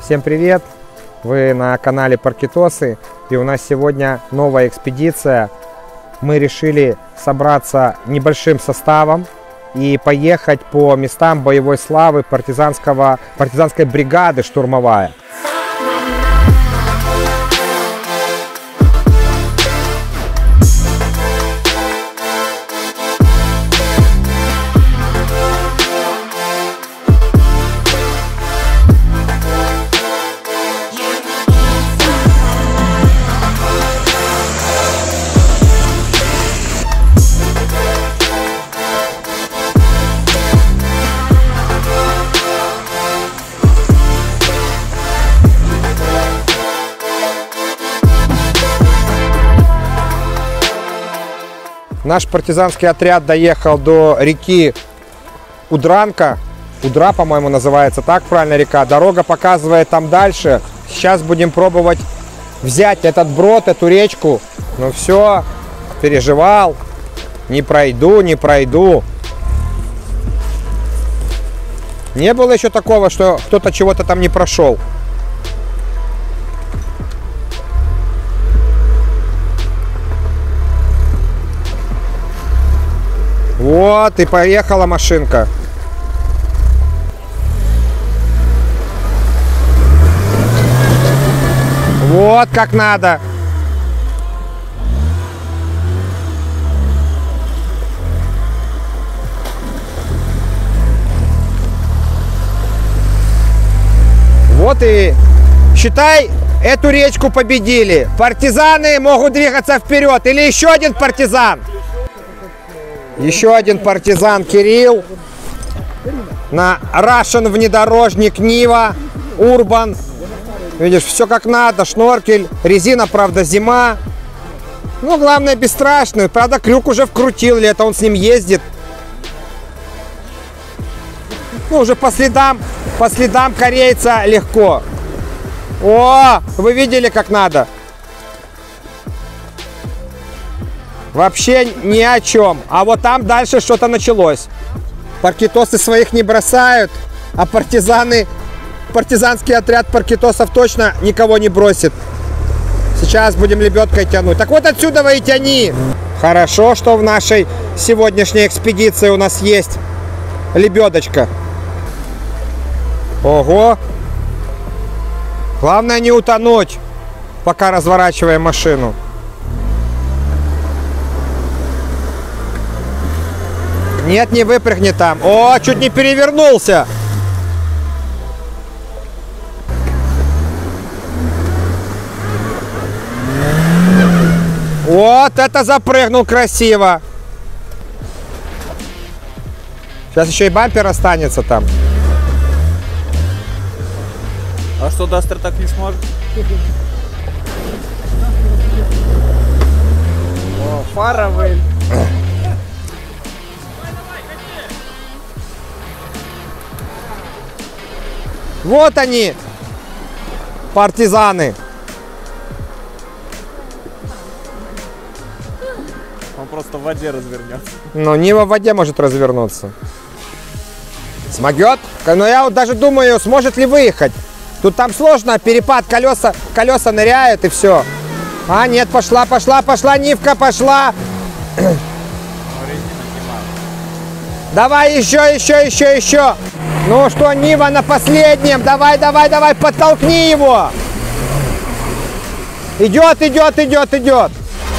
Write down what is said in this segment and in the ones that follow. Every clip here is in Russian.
Всем привет! Вы на канале Паркитосы, и у нас сегодня новая экспедиция. Мы решили собраться небольшим составом и поехать по местам боевой славы партизанской бригады «Штурмовая». Наш партизанский отряд доехал до реки Удранка. Удра, по-моему, называется так правильно река. Дорога показывает там дальше. Сейчас будем пробовать взять этот брод, эту речку. Ну все, переживал. Не пройду, не пройду. Не было еще такого, что кто-то чего-то там не прошел. Вот и поехала машинка. Вот как надо. Вот и считай, эту речку победили. Партизаны могут двигаться вперед. Или еще один партизан. Еще один партизан Кирилл на Russian внедорожник Нива Урбан. Видишь, все как надо, шноркель, резина, правда, зима. Ну, главное, бесстрашный. Правда, крюк уже вкрутил, или это он с ним ездит. Ну, уже по следам корейца легко. О, вы видели, как надо? Вообще ни о чем. А вот там дальше что-то началось. Паркитосы своих не бросают, а партизанский отряд паркитосов точно никого не бросит. Сейчас будем лебедкой тянуть. Так вот отсюда вы и тяни. Хорошо, что в нашей сегодняшней экспедиции у нас есть лебедочка. Ого. Главное не утонуть, пока разворачиваем машину. Нет, не выпрыгни там. О, чуть не перевернулся. Вот это запрыгнул красиво. Сейчас еще и бампер останется там. А что, Дастер так не сможет? О, фара вы. Вот они, партизаны. Он просто в воде развернется. Но Нива в воде может развернуться. Смогет? Но я вот даже думаю, сможет ли выехать. Тут там сложно, перепад, колеса ныряют и все. А, нет, пошла, Нивка, пошла. Давай еще. Ну что, Нива на последнем. Давай, подтолкни его. Идет.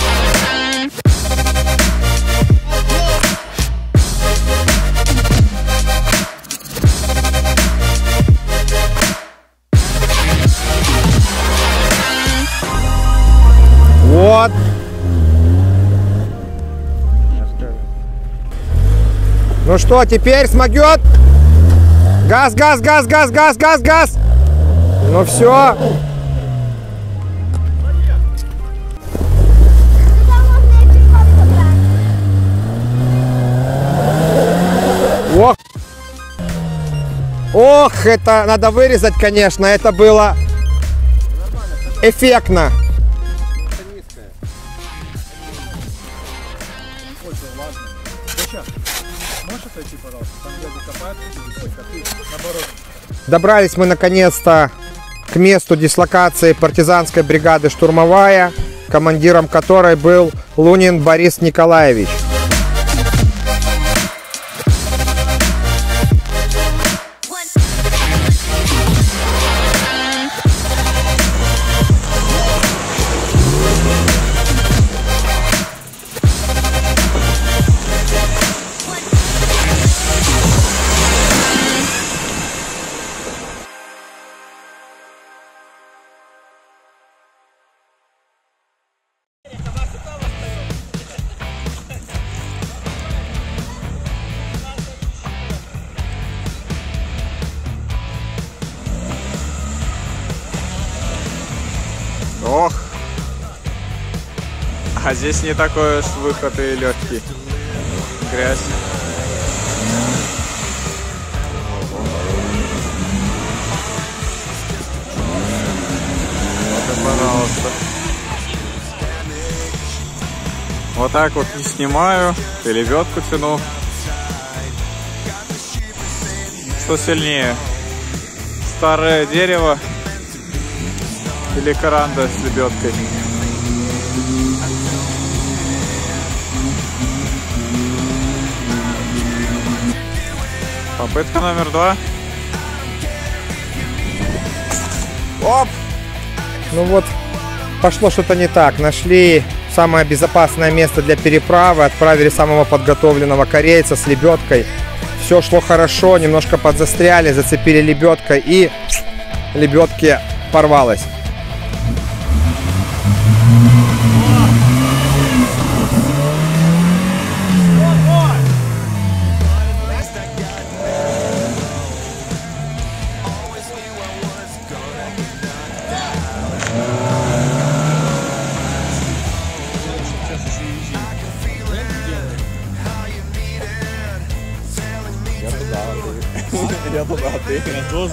Вот. Ну что, теперь смогет? Газ. Ну все. Ох, это надо вырезать, конечно. Это было эффектно. Можешь отойти, пожалуйста? Там люди копают, наоборот. Добрались мы наконец-то к месту дислокации партизанской бригады «Штурмовая», командиром которой был Лунин Борис Николаевич. Ох. А здесь не такой уж выход и легкий. Грязь. Вот и пожалуйста. Вот так вот не снимаю, и лебедку тяну. Что сильнее? Старое дерево или каранда с лебедкой? Попытка номер 2. Оп! Ну вот, пошло что-то не так. Нашли самое безопасное место для переправы, отправили самого подготовленного корейца с лебедкой. Все шло хорошо, немножко подзастряли, зацепили лебедкой, и лебедке порвалась. Я туда, ты. Я тоже.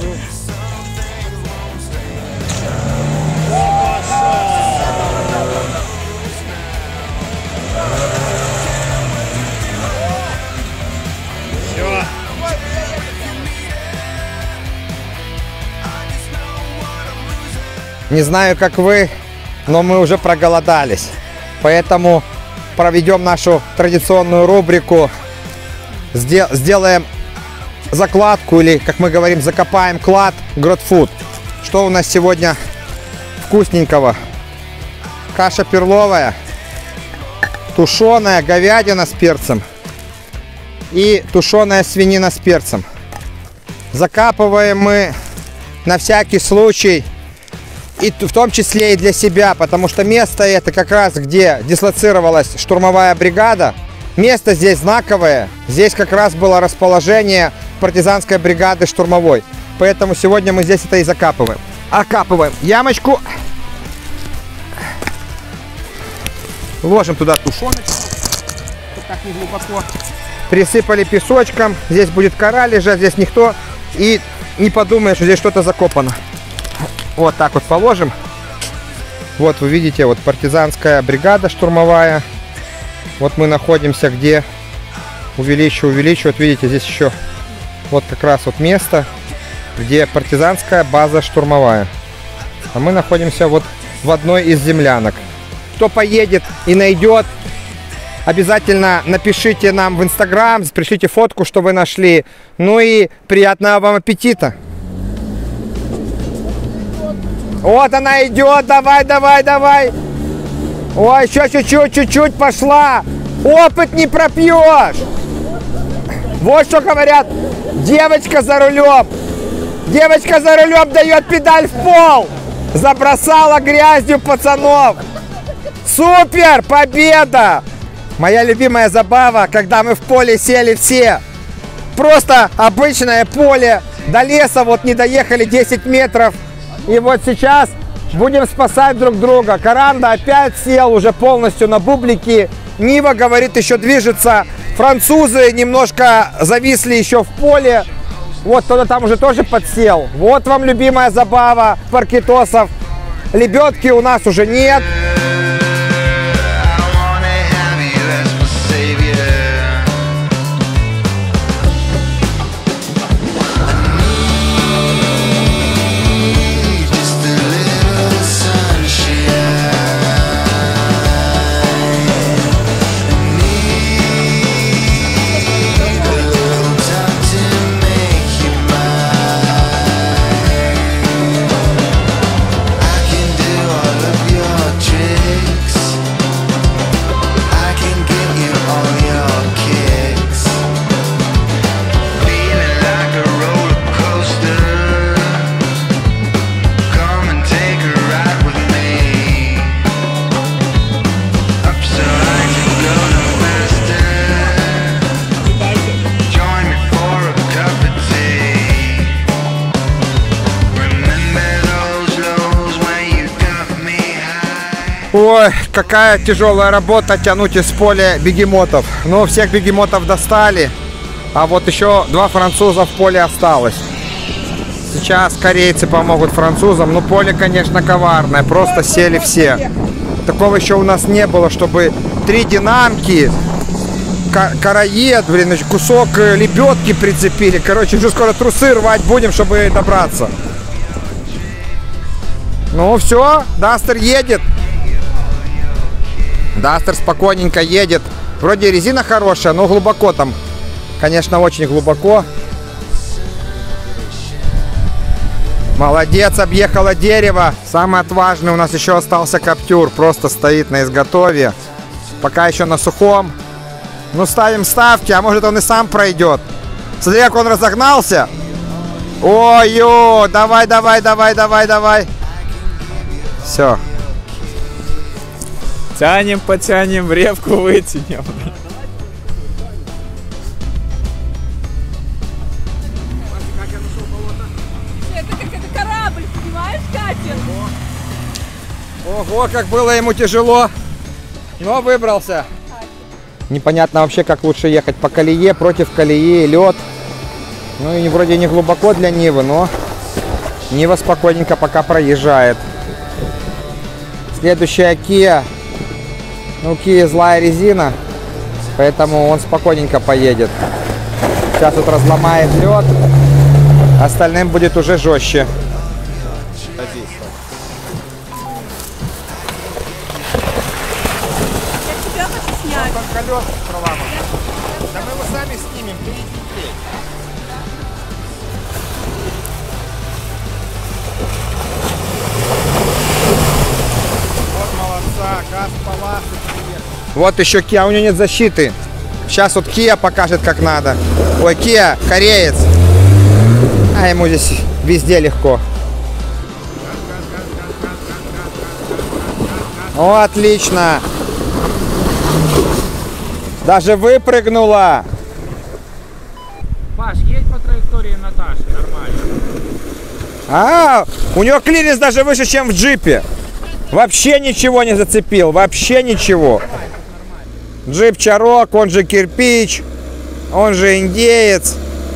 Не знаю, как вы, но мы уже проголодались. Поэтому проведем нашу традиционную рубрику. Сделаем закладку, или, как мы говорим, закопаем клад Гродфуд. Что у нас сегодня вкусненького? Каша перловая, тушеная говядина с перцем и тушеная свинина с перцем. Закапываем мы на всякий случай, и в том числе и для себя, потому что место это как раз где дислоцировалась штурмовая бригада. Место здесь знаковое, здесь как раз было расположение партизанской бригады штурмовой. Поэтому сегодня мы здесь это и закапываем. Окапываем ямочку. Ложим туда тушеночку. Вот так не глубоко. Присыпали песочком. Здесь будет кора лежать, здесь никто и не подумает, что здесь что-то закопано. Вот так вот положим. Вот вы видите, вот партизанская бригада штурмовая. Вот мы находимся где, увеличиваю. Вот видите, здесь еще вот как раз вот место, где партизанская база штурмовая. А мы находимся вот в одной из землянок. Кто поедет и найдет, обязательно напишите нам в Инстаграм, пришлите фотку, что вы нашли. Ну и приятного вам аппетита! Вот она идет, давай! Ой, еще чуть-чуть пошла. Опыт не пропьешь. Вот что говорят. Девочка за рулем. Девочка за рулем дает педаль в пол. Забросала грязью пацанов. Супер, победа. Моя любимая забава, когда мы в поле сели все. Просто обычное поле. До леса вот не доехали 10 метров. И вот сейчас будем спасать друг друга. Каранда опять сел уже полностью на бублики. Нива, говорит, еще движется. Французы немножко зависли еще в поле. Вот кто-то там уже тоже подсел. Вот вам любимая забава паркетосов. Лебедки у нас уже нет. Ой, какая тяжелая работа тянуть из поля бегемотов. Ну, всех бегемотов достали. А вот еще 2 француза в поле осталось. Сейчас корейцы помогут французам. Ну, поле, конечно, коварное. Просто сели все. Такого еще у нас не было, чтобы 3 динамки, караед, блин, кусок лебедки прицепили. Короче, уже скоро трусы рвать будем, чтобы добраться. Ну, все, Дастер едет. Дастер спокойненько едет. Вроде резина хорошая, но глубоко там. Конечно, очень глубоко. Молодец, объехала дерево. Самый отважный у нас еще остался Каптюр. Просто стоит на изготове. Пока еще на сухом. Ну, ставим ставки, а может он и сам пройдет. Смотри, как он разогнался. Ой-ой, давай, давай, давай, давай, давай. Все. Тянем, потянем, репку вытянем. Это корабль, понимаешь, катер? Ого, как было ему тяжело. Но выбрался. Непонятно вообще, как лучше ехать. По колее, против колеи, лед. Ну и вроде не глубоко для Нивы, но Нива спокойненько пока проезжает. Следующая Kia. Ну, Kia злая резина, поэтому он спокойненько поедет. Сейчас вот разломает лед, остальным будет уже жестче. Я тебя хочу снять. Колес проламывает. Да мы его сами снимем, ты иди. Вот молодца, газ палас. Вот еще Kia, у него нет защиты. Сейчас вот Kia покажет, как надо. Ой, Kia, кореец. А ему здесь везде легко. О, отлично. Даже выпрыгнула. Паш, едь по траектории Наташи, нормально. А, у него клиренс даже выше, чем в джипе. Вообще ничего не зацепил, вообще ничего. Джип Чарок, он же кирпич, он же индеец.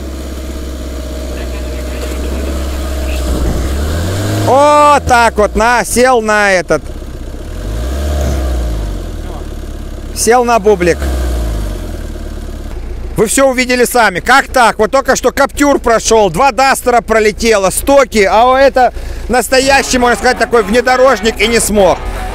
О, так вот, сел на этот. Сел на бублик. Вы все увидели сами. Как так? Вот только что Каптюр прошел, 2 Дастера пролетело, стоки, а это настоящий, можно сказать, такой внедорожник и не смог.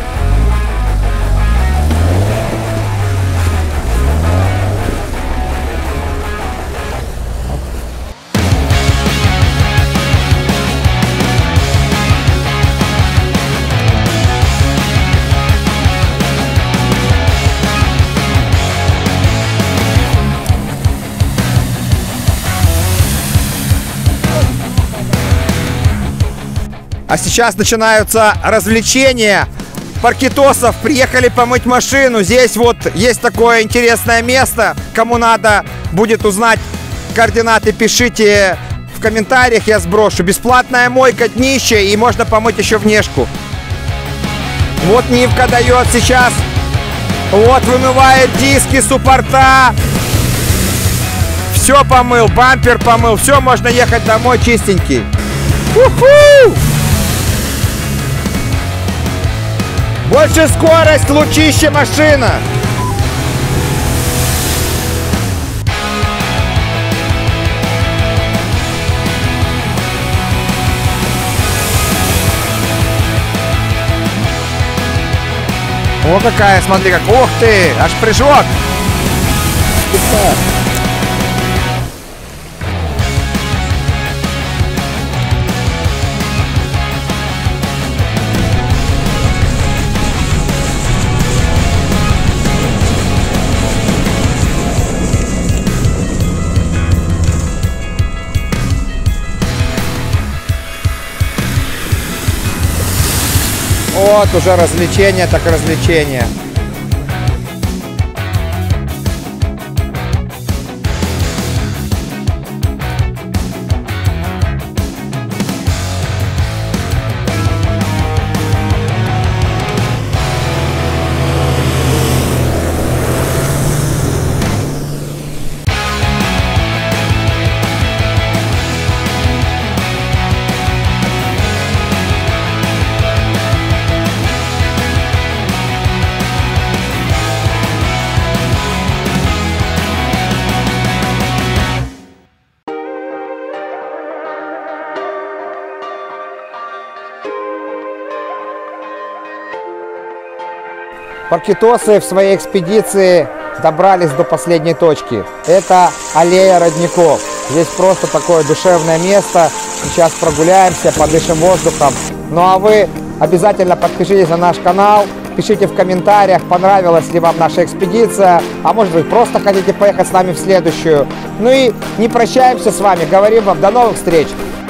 А сейчас начинаются развлечения. Паркетосов приехали помыть машину. Здесь вот есть такое интересное место. Кому надо будет узнать координаты, пишите в комментариях, я сброшу. Бесплатная мойка, днище, и можно помыть еще внешку. Вот Нивка дает сейчас. Вот вымывает диски, суппорта. Все помыл, бампер помыл. Все, можно ехать домой чистенький. Уху! Больше скорость, лучище машина. О, какая, смотри, как. Ух ты, аж прыжок. Вот уже развлечение, так развлечение. Паркитосы в своей экспедиции добрались до последней точки. Это аллея родников. Здесь просто такое душевное место. Сейчас прогуляемся, подышим воздухом. Ну а вы обязательно подпишитесь на наш канал. Пишите в комментариях, понравилась ли вам наша экспедиция. А может быть, просто хотите поехать с нами в следующую. Ну и не прощаемся с вами. Говорим вам до новых встреч.